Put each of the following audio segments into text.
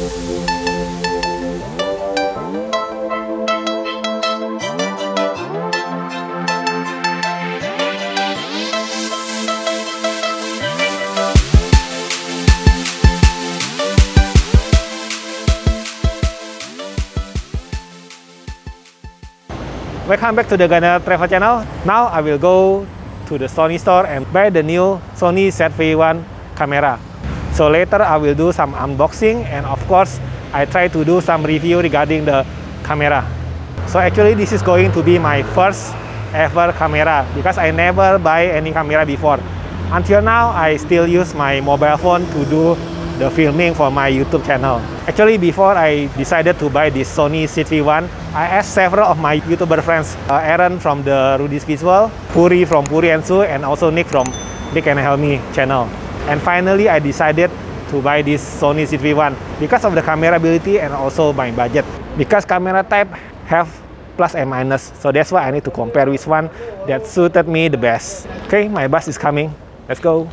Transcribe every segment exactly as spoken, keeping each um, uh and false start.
Welcome back to the Ghana Travel Channel. Now I will go to the Sony store and buy the new Sony Z V one camera. So later I will do some unboxing, and of course I try to do some review regarding the camera. So actually this is going to be my first ever camera because I never buy any camera before. Until now I still use my mobile phone to do the filming for my YouTube channel. Actually, before I decided to buy this Sony Z V one, I asked several of my YouTuber friends, uh, Aaron from the Rudy's Visual, Puri from Puri and Su, and also Nick from Nick and Helmi channel. And finally, I decided to buy this Sony Z V one because of the camera ability and also my budget. Because camera type have plus and minus, so that's why I need to compare which one that suited me the best. Okay, my bus is coming. Let's go.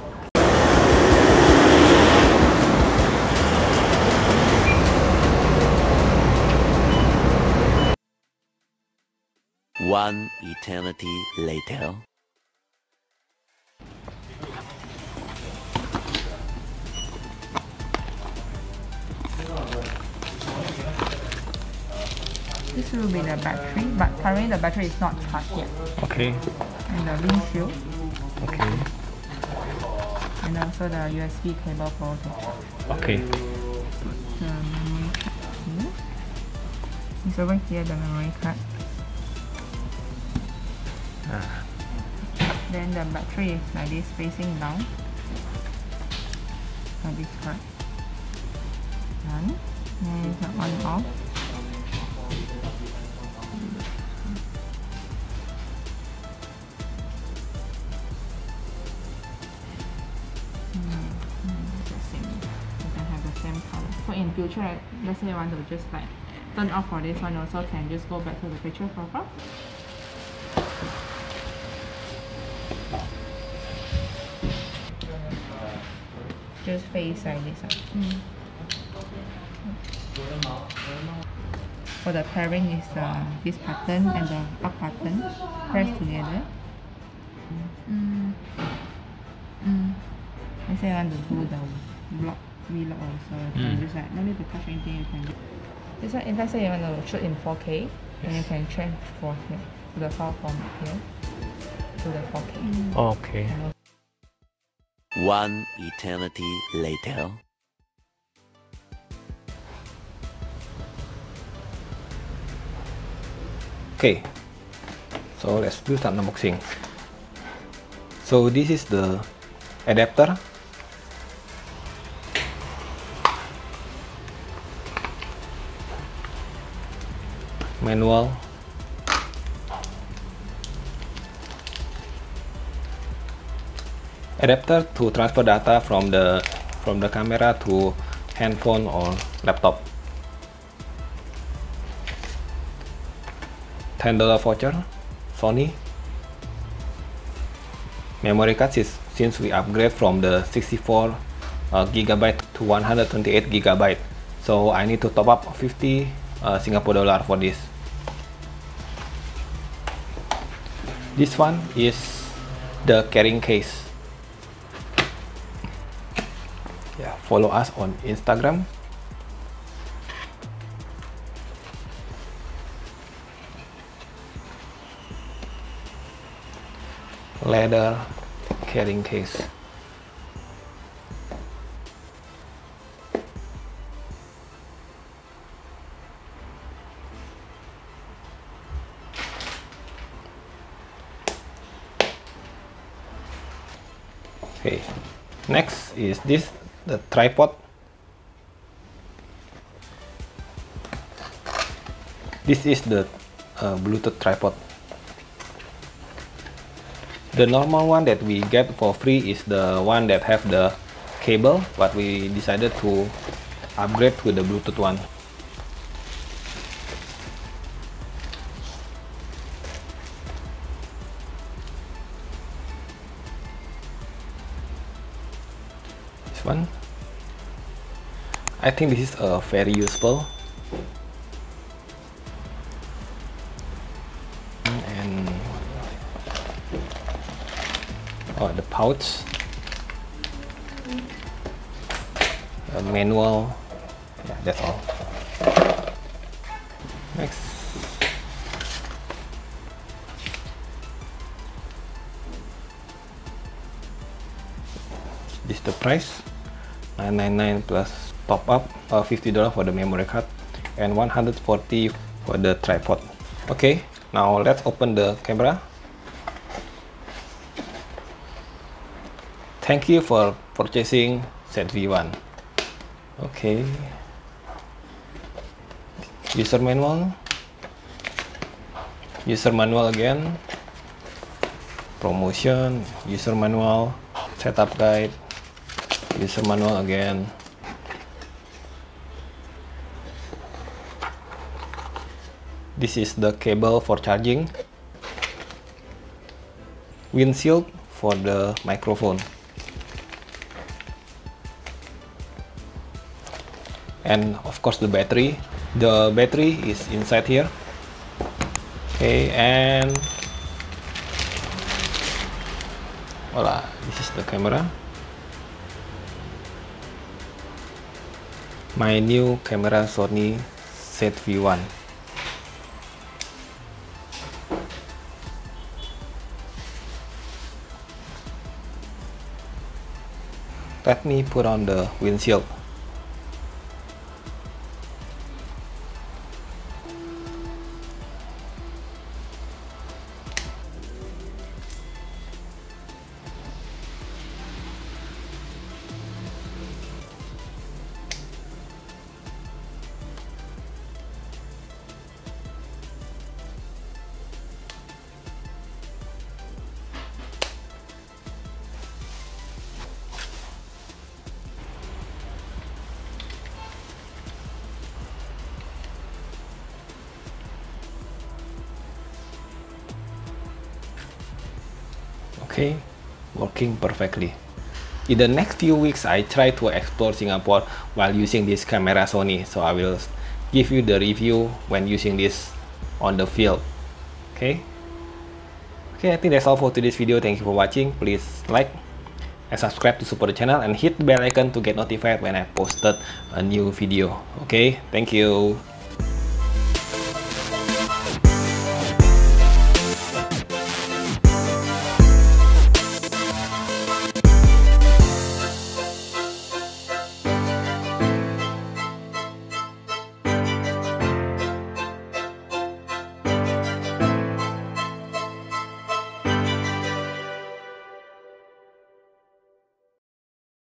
One eternity later. This will be the battery, but currently the battery is not charged yet. Okay. And the windshield. Okay. And also the U S B cable for the charge. Okay. The memory card here. It's over here, the memory card. Ah. Then the battery is like this, facing down. Like this part. Done. And the on off. So in future, let's say I want to just like turn off for this one, also can just go back to the picture profile. Just face like this. Mm. For the pairing is uh, this button and the up button press together. Mm. Mm. Let's say I want to do the vlog, vlog also. You can Mm. just like no need to touch anything. You can. This one, if let's say you want to shoot in four K, then you can change for here to the file format here to the four K. Mm. Okay. One eternity later. Okay, so let's do some unboxing. So this is the adapter. Manual. Adapter to transfer data from the from the camera to handphone or laptop. ten dollar voucher, Sony. Memory card is since we upgrade from the sixty-four uh, gigabyte to one hundred twenty-eight gigabyte, so I need to top up fifty uh, Singapore dollar for this. This one is the carrying case. Yeah, follow us on Instagram. Leather carrying case. Okay, next is this, the tripod. This is the uh, Bluetooth tripod. The normal one that we get for free is the one that have the cable, but we decided to upgrade to the Bluetooth one. This one. I think this is uh, very useful. And oh, the pouch, a manual. Yeah, that's all. Next, this is the price, nine ninety-nine plus top up, uh, fifty dollars for the memory card and one hundred forty for the tripod. Okay, now let's open the camera. Thank you for purchasing Z V one. Okay, user manual, user manual again, promotion, user manual, setup guide, user manual again. This is the cable for charging, windshield for the microphone, and of course the battery. The battery is inside here. Okay, and voila, this is the camera. My new camera Sony Z V one. Let me put on the windshield. Okay, working perfectly. In the next few weeks, I try to explore Singapore while using this camera Sony, so I will give you the review when using this on the field. Okay, okay, I think that's all for today's video. Thank you for watching. Please like and subscribe to support the channel and hit the bell icon to get notified when I posted a new video. Okay, thank you.